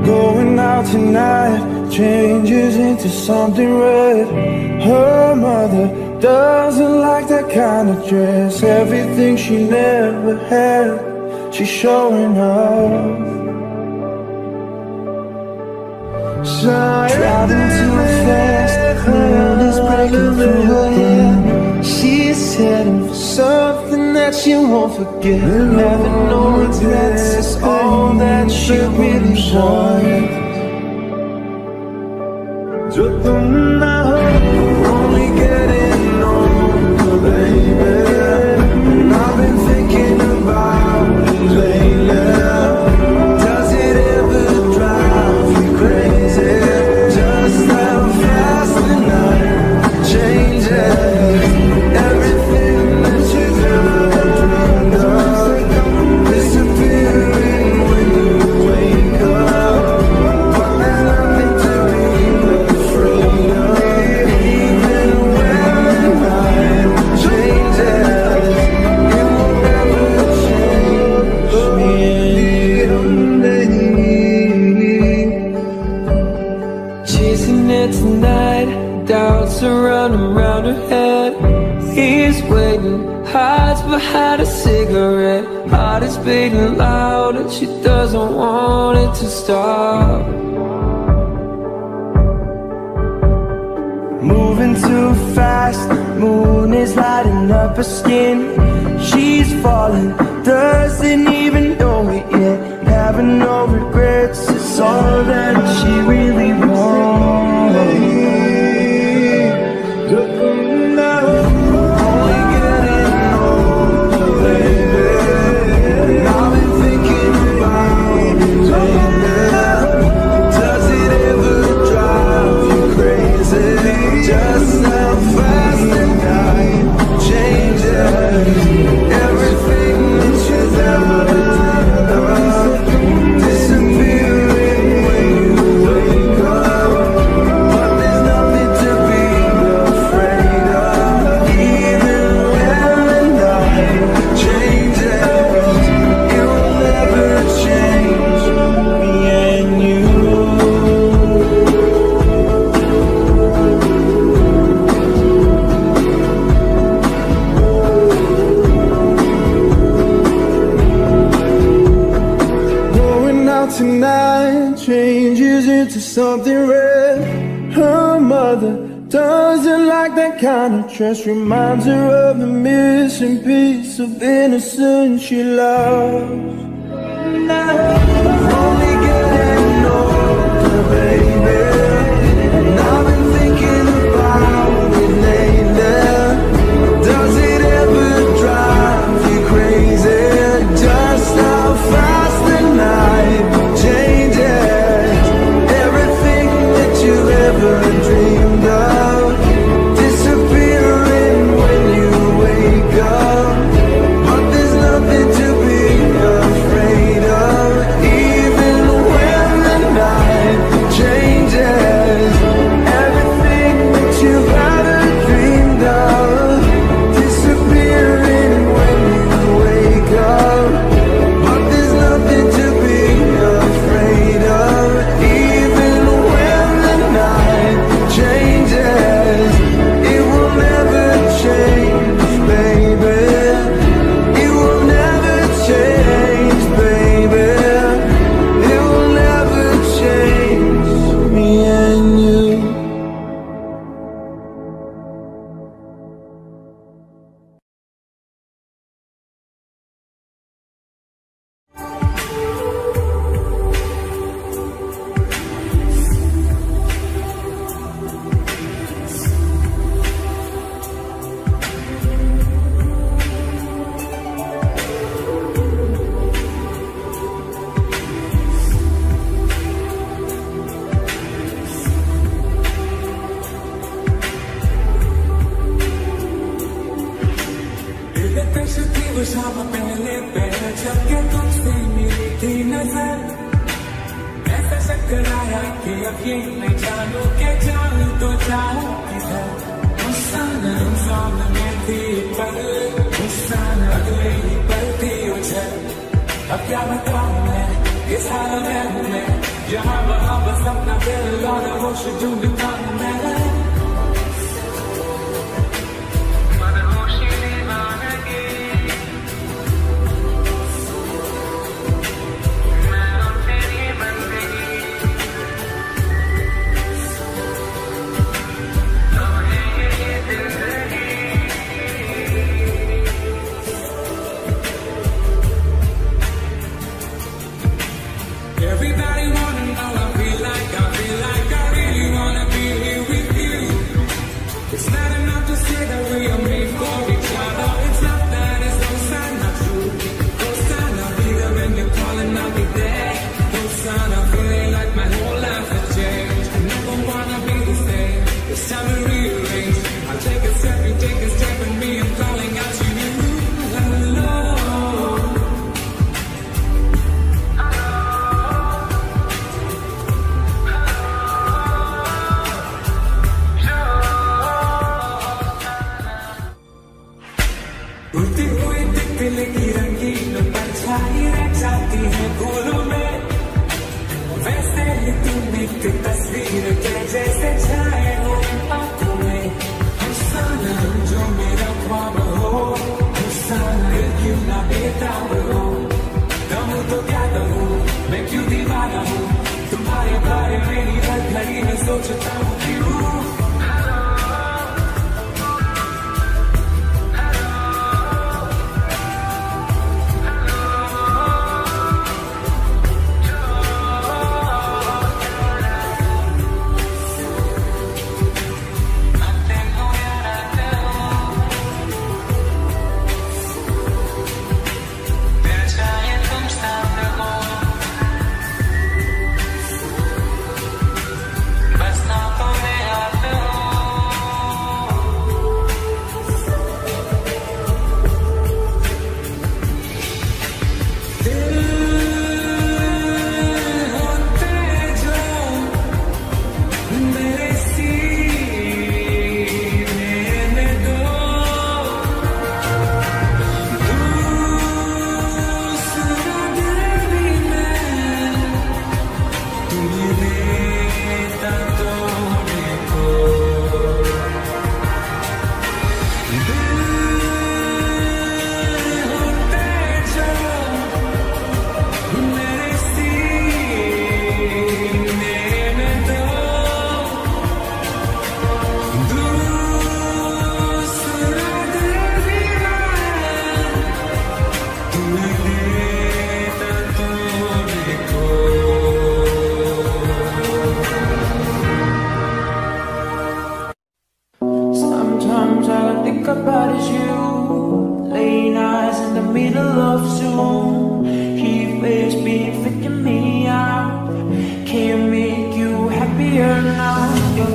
Going out tonight changes into something red. Her mother doesn't like that kind of dress. Everything she never had, she's showing off. Driving too fast, the moon is breaking through her hair. She's heading for something that she won't forget. Having no regrets is all that she really wants. Only getting older, baby. And I've been thinking about it lately. Does it ever drive you crazy? Just how fast the night changes. Everything that you've ever dreamed of disappearing when you wake up. But there's nothing to be afraid of. Even when the night changes, it will never change me and you. Chasing it tonight, doubts are running around her head. He's waiting, hides behind a cigarette. Heart is beating loud and she doesn't want it to stop. Moving too fast, moon is lighting up her skin. She's falling, doesn't even know it yet. Having no regrets, it's all that she really wants. Only getting older, baby. And I've been thinking about it lately. Does it ever drive you crazy? Just how fast the night changes. Everything that you've ever dreamed of disappearing when you wake up. But there's nothing to be afraid of. Even when the night changes, it will never change me and you. Going out tonight changes into something red. Her mother doesn't like that kind of dress. Reminds her of the missing piece of innocence she loves. Only getting older, baby. And I've been thinking about it lately. Does it ever drive you crazy? Just how fast the night changes. Everything that you ever dreamed of disappearing when you wake up. But there's nothing to be afraid of. Even when the night changes, everything that you ever dreamed of disappearing when you wake up. But there's nothing to be afraid of. Even when the night changes, it will never change, baby. It will never change, baby. It will never change me and you. पहले पैर जबकि तुझसे मिली थी नजर, ऐसा चक्कर आया कि अब ये मैं जानू के जानू तो जाऊं किधर। गुस्सा में थी पल, गुस्सा अगले ही पल थी उछल। अब क्या बताऊं मैं, इस हाल में हूँ मैं, जहाँ दिल और होश ढूंढता हूँ मैं Everybody wanna know I feel like I really wanna be here with you. It's not enough to say that we are made for each other. It's not that, it's no sign, not true. No sign, I'll be there when you're calling, I'll be there. No sign, I'm feeling like my whole life has changed. I never wanna be the same. It's time to rearrange. I'll take a step, you take a step, and me, I'm calling out to you. Hello. उड़ती हुई तितली की रंगीन परछाई रह जाती है फूलों में वैसे ही तुम एक तस्वीर के जैसे छाए हो आंखों में अफसाना जो मेरा ख्वाब हो अफसाना क्यों ना बेताब हो दम तो क्या दमूं मैं क्यों दीवाना हूँ तुम्हारे बारे में ही हर घड़ी में सोचता हूँ क्यों Sometimes all I think about is you. Late nights in the middle of Zoom. Heat waves been freaking me out. Can't make you happier now.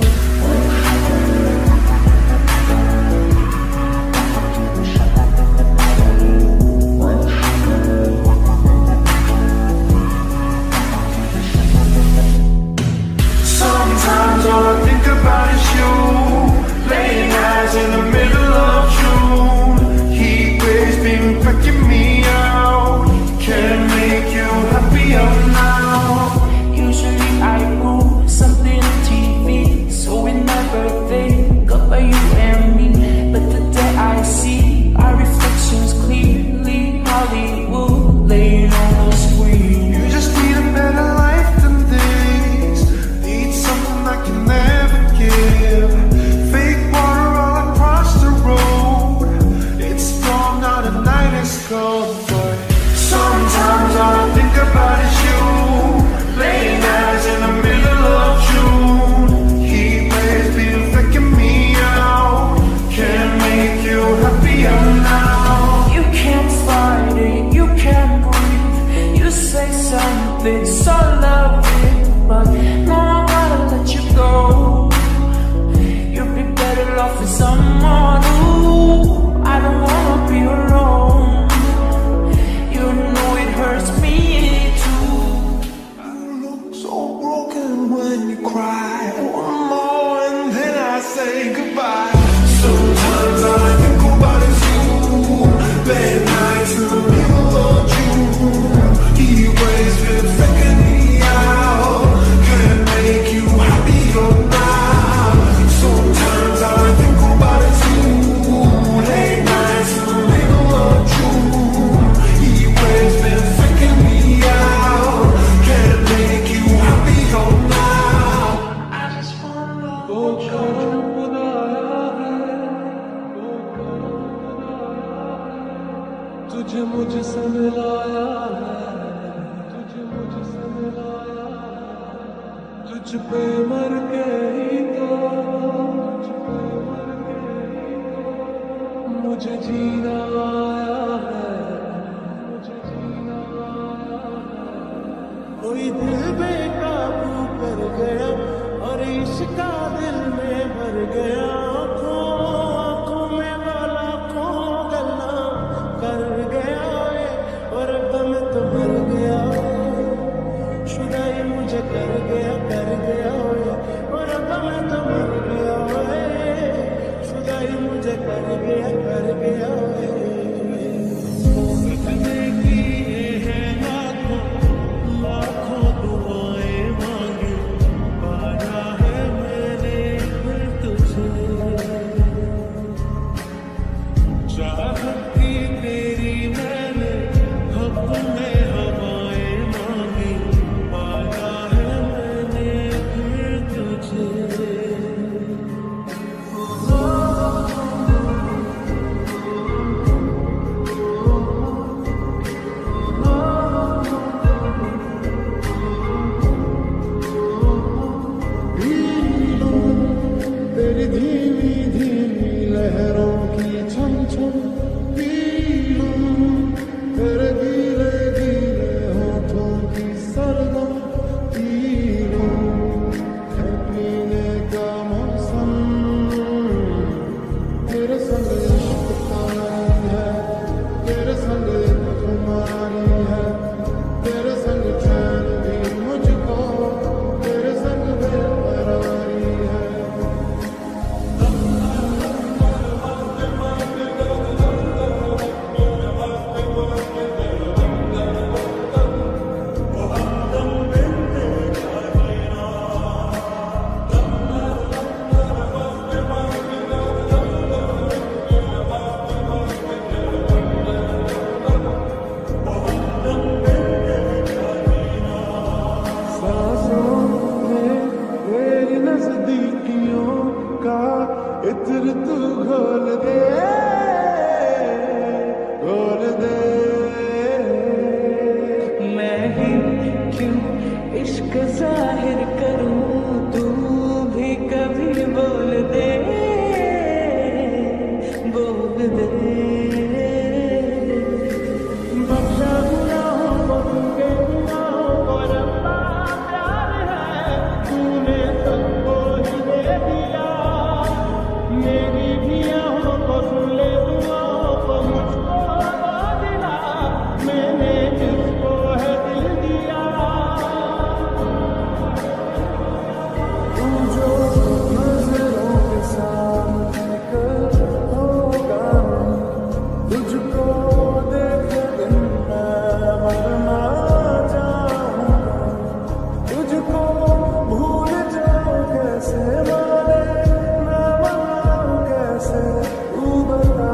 Sometimes all I think about is you. Late nights in the middle of June. Heat waves been freaking me out. Can't make you happier now. Usually I move something on TV, so we never think about you and me. But today I see our reflections clearly. Hollywood laying on the screen. You just need a better life than this. Need something I can never give. Fake water all across the road. It's storm, now the night is cold. But sometimes all I think about is you. Late nights in the middle of June. Heat waves been freaking me out. Can't make you happier now. You can't fight it, you can't breathe. You say something so lovely, but no, I gotta let you go. You'd be better off with someone who I don't wanna be alone. You know it hurts me too. You look so broken when you cry. One more and then I say goodbye. Sometimes all I think about is you. Late nights in the middle of June. Heat waves been freaking me out. Can't make you तुझे मुझसे मिलाया है, तुझे मुझसे मिलाया है, तुझ पे मर के ही तो, तुझ पे मर के ही तो मुझे जीना आया है, मुझे जीना आया है। कोई दिल बेकाबू कर गया और इश्क का दिल में भर गया, आँखों में वाला गला कर गया और दम तो मर गया, शुदाई मुझे कर गया और दम तो मर गया, शुदाई मुझे कर गया सपने किए हैं लाखों लाखों दुआएं मांगी, पाया है मैंने फिर तुझे, चाहत की तेरी मैंने हक में हवाएं मांगी, पाया है मैंने फिर तुझे। तेरी धीमी धीमी लहरों की छम छम पी लूं, तेरे गीले गीले होठों की सरगम पी लूं, है पीने का मौसम, तेरे संग इश्क पानी है, तेरे संग एक खुमारी है, तेरे संग चैन भी मुझको, तेरे संग बेकरारी है। मेरी नजदीकियों का इत्र तू घोल दे, घोल दे। मैं ही क्यों इश्क जाहिर करूं, तू भी कभी बोल दे, बोल दे। बख्शा गुनाहों को तुमके गुनाहों को रब्बा प्यार है, तूने सबको ही दे दिया, मेरी भी आहों को सुन ले दुआओं को मुझको दिला, मैंने जिसको है दिल दिया। तू जो नजरों के सामने कर होगा, तुझको देख दिन मैं मरना चाहूँगा, तुझको भूल जाऊँ कैसे माने, मैं मनाऊँ कैसे तू बता,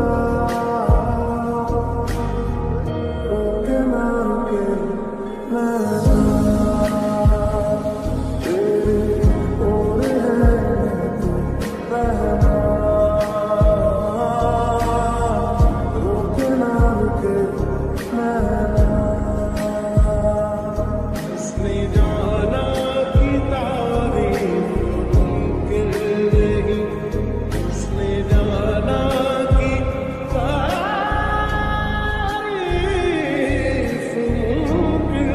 रोके ना रुके मैं तेरी ओर है तू बहना, रोके ना रुके मैं इसने जाना की तारीफ मुमकिन नहीं, इसने जाना की तारीफ मुमकिन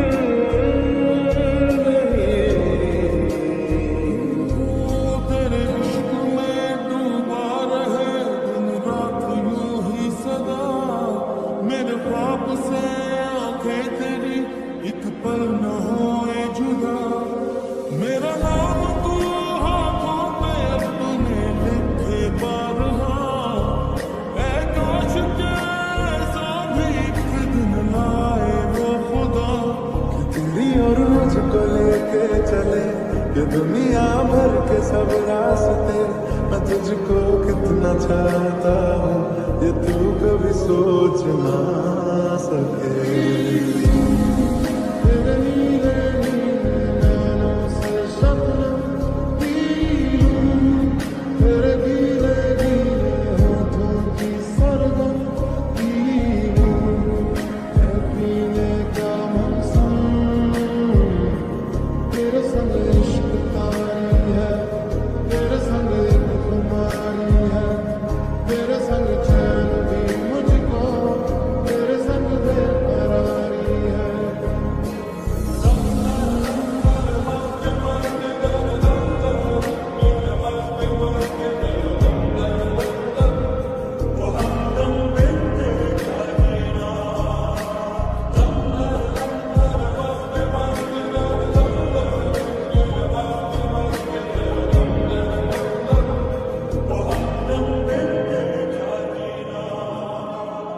नहीं। तेरे इश्क में डूबा रहे दिन रात यूं ही सदा, मेरे ख्वाब से आंखें तेरी एक पल न होए जुदा, मेरा नाम तू हाथों पे अपने लिखे बारहा, ऐ काश के ऐसा भी एक दिन लाए वो खुदा, कि तेरी और मुझको लेके चले ये दुनिया भर के सब रास्ते, मैं तुझको कितना चाहता हूँ ये तू कभी सोच ना सके।